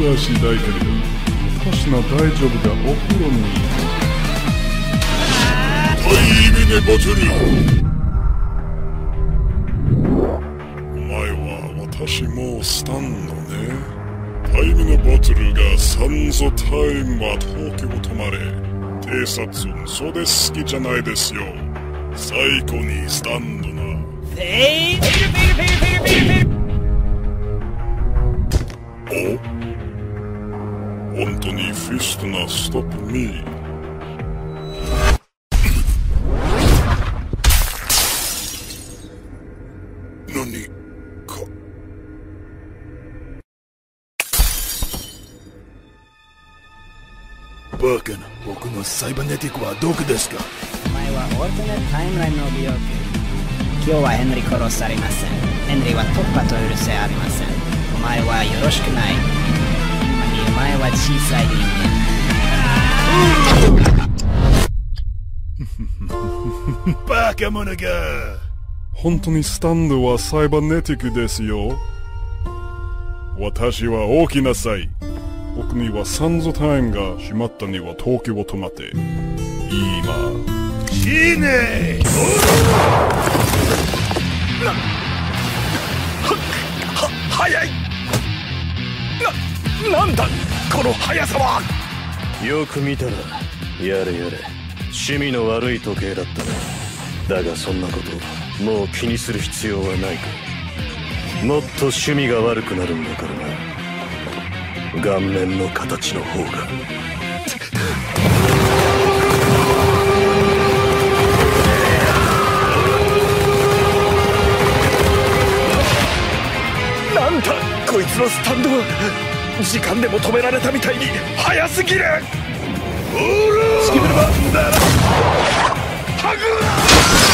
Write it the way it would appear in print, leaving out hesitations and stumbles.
らしいだいけれど、私の大丈夫だ。お風呂にタイミネバトル。お前は私もスタンドね。タイミネバトルが산소タイムは東京止まれ。偵察運それ好きじゃないですよ。最高にスタンドな。お、本当にフィストなストップミー。何かバカな。僕のサイバネティックはどこですか。 お前はオルテネットタイムラインの美容器。今日はヘンリー殺されません。ヘンリーは突破と許せありません。お前はよろしくない。お前は小さい人間。 バカ者が。本当にスタンドはサイバネティックですよ。私は大きなさい。僕には산소タイムが閉まったには東京を止まって。今。いいね。速い。なんだこの速さは。 よく見たらやれやれ趣味の悪い時計だったな。だがそんなこともう気にする必要はないか。もっと趣味が悪くなるんだからな。顔面の形の方が。なんだこいつのスタンドは。時間でも止められたみたいに速すぎる。スキルバンダーハグ